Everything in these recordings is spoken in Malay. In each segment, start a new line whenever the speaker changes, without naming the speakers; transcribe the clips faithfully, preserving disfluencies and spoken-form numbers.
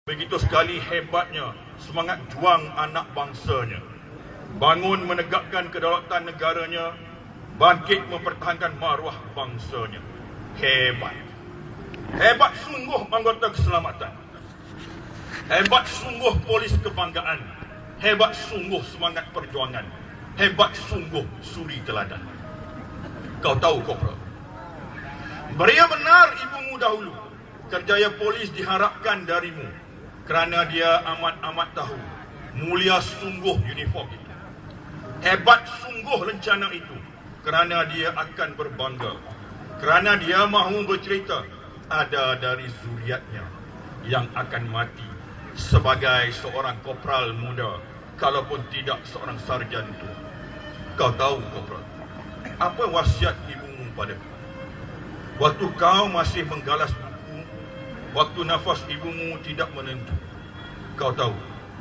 Begitu sekali hebatnya semangat juang anak bangsanya, bangun menegakkan kedaulatan negaranya, bangkit mempertahankan maruah bangsanya. Hebat. Hebat sungguh anggota keselamatan. Hebat sungguh polis kebanggaan. Hebat sungguh semangat perjuangan. Hebat sungguh suri teladan. Kau tahu, Kopral, beria benar ibumu dahulu. Kerjaya polis diharapkan darimu, kerana dia amat-amat tahu mulia sungguh uniform itu. Hebat sungguh rencana itu, kerana dia akan berbangga, kerana dia mahu bercerita ada dari zuriatnya yang akan mati sebagai seorang kopral muda, kalaupun tidak seorang sarjan tua. Kau tahu, Kopral, apa wasiat ibumu padaku waktu kau masih menggalas buku, waktu nafas ibumu tidak menentu? Kau tahu,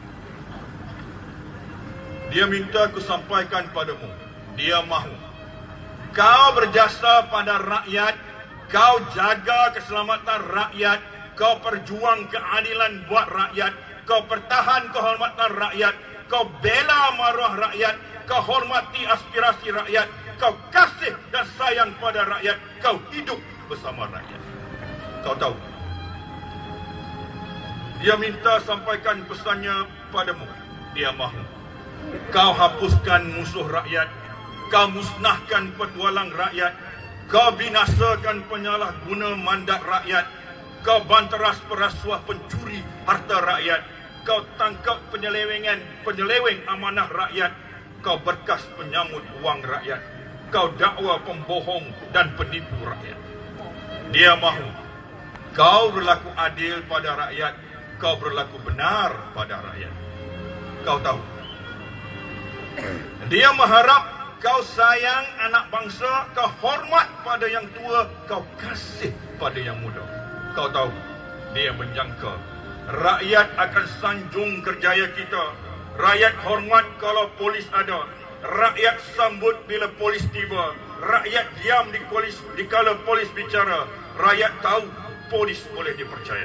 dia minta aku sampaikan padamu, dia mahu kau berjasa pada rakyat, kau jaga keselamatan rakyat, kau perjuang keadilan buat rakyat, kau pertahan kehormatan rakyat, kau bela maruah rakyat, kau hormati aspirasi rakyat, kau kasih dan sayang pada rakyat, kau hidup bersama rakyat. Kau tahu, dia minta sampaikan pesannya padamu, dia mahu kau hapuskan musuh rakyat, kau musnahkan petualang rakyat, kau binasakan penyalahguna mandat rakyat, kau banteras perasuah pencuri harta rakyat, kau tangkap penyelewengan penyeleweng amanah rakyat, kau berkas penyambut wang rakyat, kau dakwa pembohong dan penipu rakyat. Dia mahu kau berlaku adil pada rakyat, kau berlaku benar pada rakyat. Kau tahu, dia mengharap kau sayang anak bangsa, kau hormat pada yang tua, kau kasih pada yang muda. Kau tahu, dia menjangka rakyat akan sanjung kerjaya kita. Rakyat hormat kalau polis ada, rakyat sambut bila polis tiba, rakyat diam di polis dikala polis bicara, rakyat tahu polis boleh dipercaya.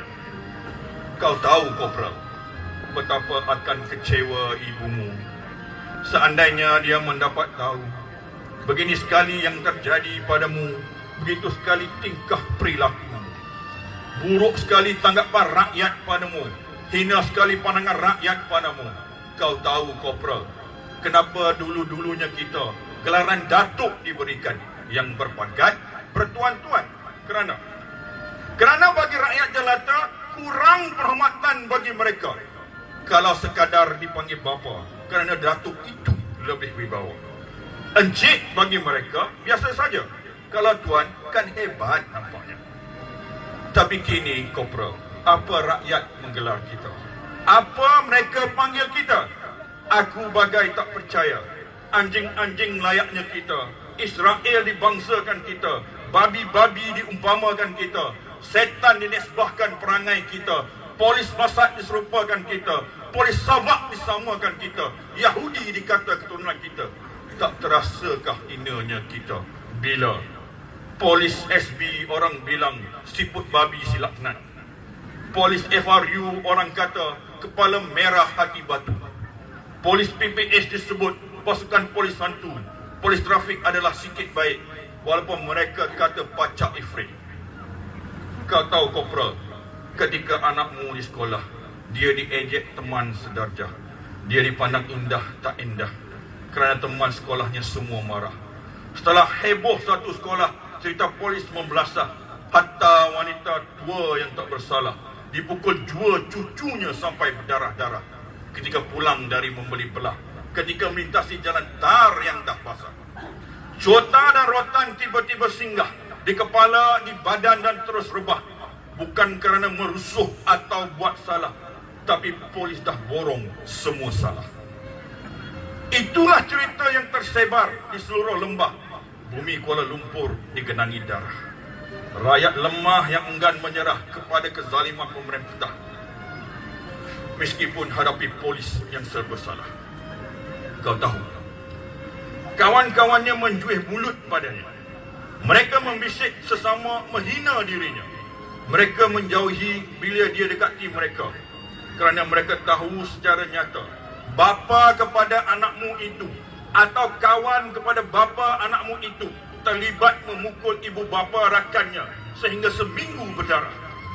Kau tahu, Kopral, betapa akan kecewa ibumu seandainya dia mendapat tahu begini sekali yang terjadi padamu, begitu sekali tingkah perilaku, buruk sekali tanggapan rakyat padamu, hina sekali pandangan rakyat padamu. Kau tahu, Kopral, kenapa dulu-dulunya kita gelaran datuk diberikan yang berpangkat bertuan-tuan? Kerana kerana bagi rakyat jelata kurang penghormatan bagi mereka kalau sekadar dipanggil bapa, kerana datuk itu lebih wibawa. Encik bagi mereka biasa saja, kalau tuan kan hebat nampaknya. Tapi kini, Kopral, apa rakyat menggelar kita? Apa mereka panggil kita? Aku bagai tak percaya. Anjing-anjing layaknya kita, Israel dibangsakan kita, babi-babi diumpamakan kita, setan dinisbahkan perangai kita, polis Masad diserupakan kita, polis Sabak disamakan kita, Yahudi dikata keturunan kita. Tak terasakah hinanya kita bila polis S B orang bilang siput babi silaknat, polis F R U orang kata kepala merah hati batu, polis P P S disebut pasukan polis hantu, polis trafik adalah sikit baik walaupun mereka kata pacak ifrit. Kau tahu, Kopral, ketika anakmu di sekolah, dia diejek teman sedarjah, dia dipandang indah tak indah, kerana teman sekolahnya semua marah. Setelah heboh satu sekolah, cerita polis membelasah, hatta wanita tua yang tak bersalah dipukul jua cucunya sampai berdarah-darah ketika pulang dari membeli belah, ketika melintasi jalan tar yang dah basah. Cuota dan rotan tiba-tiba singgah di kepala, di badan dan terus rebah. Bukan kerana merusuh atau buat salah, tapi polis dah borong semua salah. Itulah cerita yang tersebar di seluruh lembah bumi Kuala Lumpur digenangi darah. Rakyat lemah yang enggan menyerah kepada kezaliman pemerintah meskipun hadapi polis yang serba salah. Kau tahu, kawan-kawannya menjuih mulut padanya. Mereka membisik sesama menghina dirinya. Mereka menjauhi bila dia dekati mereka. kerana mereka tahu secara nyata bapa kepada anakmu itu atau kawan kepada bapa anakmu itu terlibat memukul ibu bapa rakannya sehingga seminggu berdarah,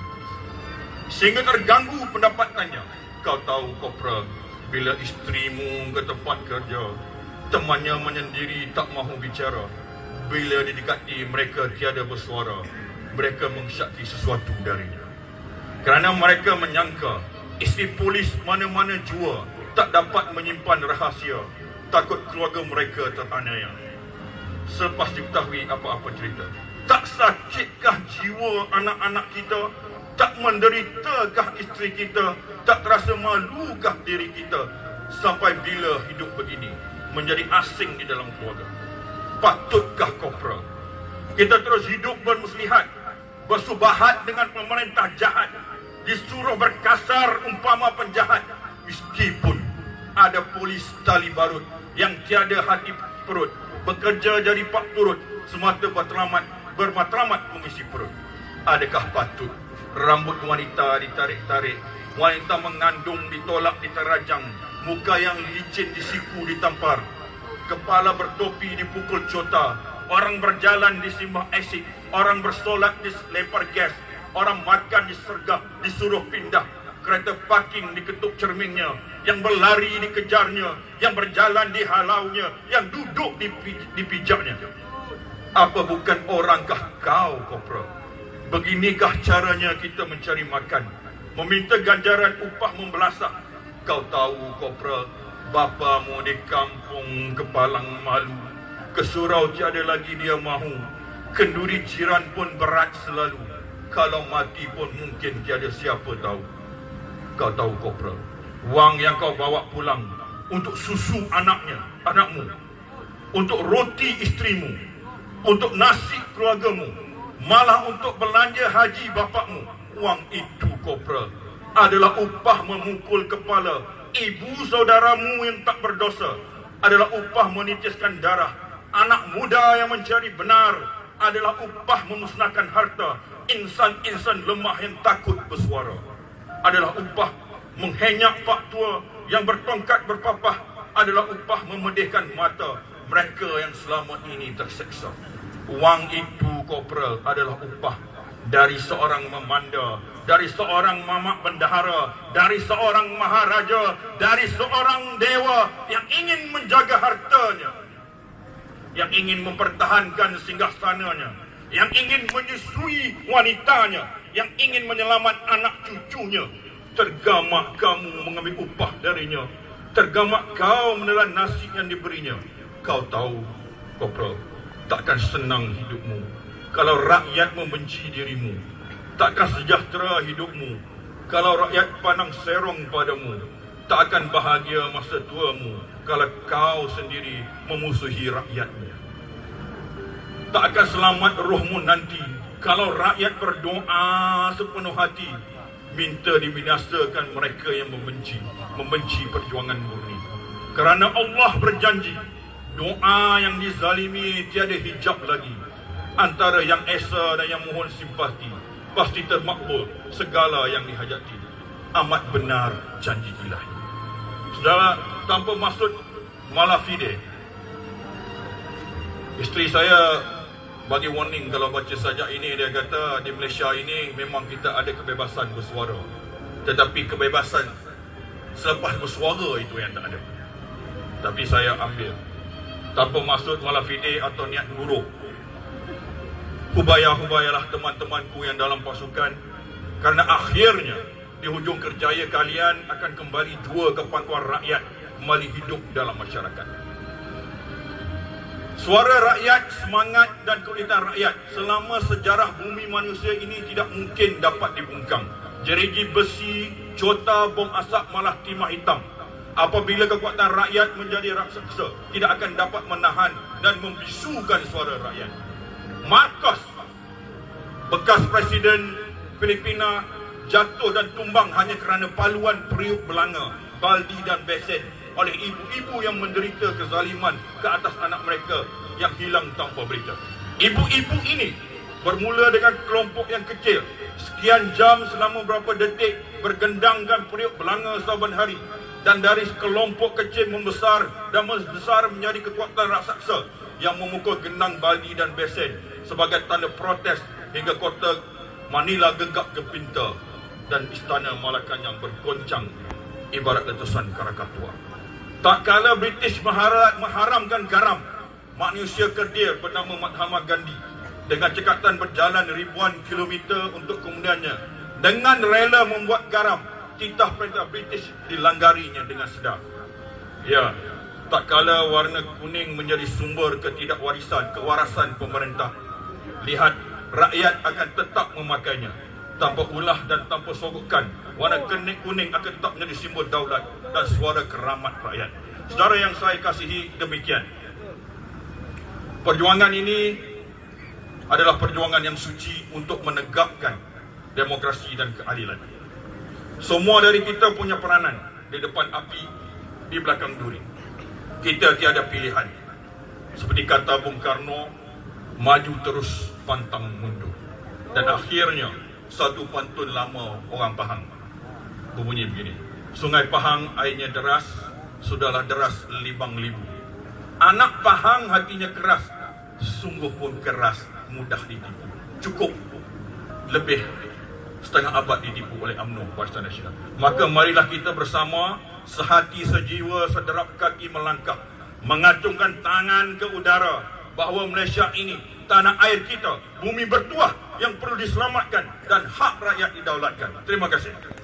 sehingga terganggu pendapatannya. Kau tahu, Kopra, bila isterimu ke tempat kerja, temannya menyendiri tak mahu bicara. Bila didekati mereka tiada bersuara, mereka mengsyaki sesuatu darinya. Kerana mereka menyangka isteri polis mana-mana jua tak dapat menyimpan rahasia, takut keluarga mereka teraniaya. Selepas diketahui apa-apa cerita, tak sakitkah jiwa anak-anak kita? Tak menderitakah isteri kita? Tak terasa malukah diri kita? Sampai bila hidup begini, menjadi asing di dalam keluarga? Patutkah, Kopra, kita terus hidup bermuslihat, bersubahat dengan pemerintah jahat, disuruh berkasar umpama penjahat, meskipun ada polis tali barut yang tiada hati perut, bekerja jadi pak turut, semata berteramat, bermatlamat mengisi perut? Adakah patut rambut wanita ditarik-tarik, wanita mengandung ditolak diterajang, muka yang licin disiku ditampar, kepala bertopi dipukul cota, orang berjalan disimbah asid, orang bersolat dilempar gas, orang makan disergap, disuruh pindah, kereta parking diketuk cerminnya, yang berlari dikejarnya, yang berjalan dihalaunya, yang duduk dipijaknya. Apa bukan orangkah kau, Kopra? Beginikah caranya kita mencari makan, meminta ganjaran upah membelasak? Kau tahu, Kopra, bapamu di kampung kepalang malu, ke surau tiada lagi dia mahu, kenduri jiran pun berat selalu, kalau mati pun mungkin tiada siapa tahu. Kau tahu, Kopra, wang yang kau bawa pulang untuk susu anaknya, anakmu, untuk roti isterimu, untuk nasi keluargamu, malah untuk belanja haji bapakmu, wang itu, Kopra, adalah upah memukul kepala ibu saudaramu yang tak berdosa, adalah upah menitiskan darah anak muda yang mencari benar, adalah upah memusnahkan harta insan-insan lemah yang takut bersuara, adalah upah menghenyak pak tua yang bertongkat berpapah, adalah upah memedihkan mata mereka yang selama ini terseksa. Wang itu, Kopra, adalah upah dari seorang memanda, dari seorang mamak bendahara, dari seorang maharaja, dari seorang dewa yang ingin menjaga hartanya, yang ingin mempertahankan singgasananya, yang ingin menyusui wanitanya, yang ingin menyelamat anak cucunya. Tergamak kamu mengambil upah darinya, tergamak kau menelan nasi yang diberinya. Kau tahu, Kopra, takkan senang hidupmu kalau rakyat membenci dirimu. Takkan sejahtera hidupmu kalau rakyat pandang serong padamu. Tak akan bahagia masa tuamu kalau kau sendiri memusuhi rakyatmu. Tak akan selamat rohmu nanti kalau rakyat berdoa sepenuh hati, minta dibinasakan mereka yang membenci, membenci perjuangan murni. Kerana Allah berjanji, doa yang dizalimi tiada hijab lagi antara yang esa dan yang mohon simpati, pasti termakbul segala yang dihajati. Amat benar janji ilahi. Saudara, tanpa maksud malafide, isteri saya bagi warning kalau baca sajak ini. Dia kata di Malaysia ini memang kita ada kebebasan bersuara, tetapi kebebasan selepas bersuara itu yang tak ada. Tapi saya ambil tanpa maksud malafide atau niat buruk. Hubaya-hubayalah teman-temanku yang dalam pasukan, kerana akhirnya di hujung kerjaya kalian akan kembali jua ke pangkuan rakyat, kembali hidup dalam masyarakat. Suara rakyat, semangat dan keulitan rakyat selama sejarah bumi manusia ini tidak mungkin dapat dibungkam. Jeriji besi, cota, bom asap malah timah hitam. Apabila kekuatan rakyat menjadi raksasa, tidak akan dapat menahan dan membisukan suara rakyat. Marcos, bekas Presiden Filipina, jatuh dan tumbang hanya kerana paluan periuk belanga, baldi dan besen oleh ibu-ibu yang menderita kezaliman ke atas anak mereka yang hilang tanpa berita. Ibu-ibu ini bermula dengan kelompok yang kecil, sekian jam selama beberapa detik, bergendangkan periuk belanga saban hari, dan dari kelompok kecil membesar dan membesar menjadi kekuatan raksasa yang memukul gendang Bali dan Besen sebagai tanda protes hingga kota Manila gegap gempita dan istana Malacañang bergoncang ibarat letusan Krakatoa. Tak kala British mengharamkan garam, manusia kerdil bernama Mahatma Gandhi dengan cekatan berjalan ribuan kilometer untuk kemudiannya dengan rela membuat garam, titah perintah British dilanggarinya dengan sedar. Ya, tak kala warna kuning menjadi sumber ketidakwarisan, kewarasan pemerintah, lihat rakyat akan tetap memakainya. Tanpa ulah dan tanpa sogokan, warna kuning kuning akan tetap menjadi simbol daulat dan suara keramat rakyat. Saudara yang saya kasihi, demikian. Perjuangan ini adalah perjuangan yang suci untuk menegakkan demokrasi dan keadilan. Semua dari kita punya peranan di depan api, di belakang duri. Kita tiada pilihan. Seperti kata Bung Karno, maju terus pantang mundur. Dan akhirnya satu pantun lama orang Pahang berbunyi begini: Sungai Pahang airnya deras, sudahlah deras libang libu. Anak Pahang hatinya keras, sungguh pun keras, mudah ditipu. Cukup lebih setengah abad ditipu oleh U M N O, Barisan Nasional. Maka marilah kita bersama, sehati sejiwa sederap kaki melangkah, mengacungkan tangan ke udara bahawa Malaysia ini tanah air kita, bumi bertuah yang perlu diselamatkan dan hak rakyat didaulatkan. Terima kasih.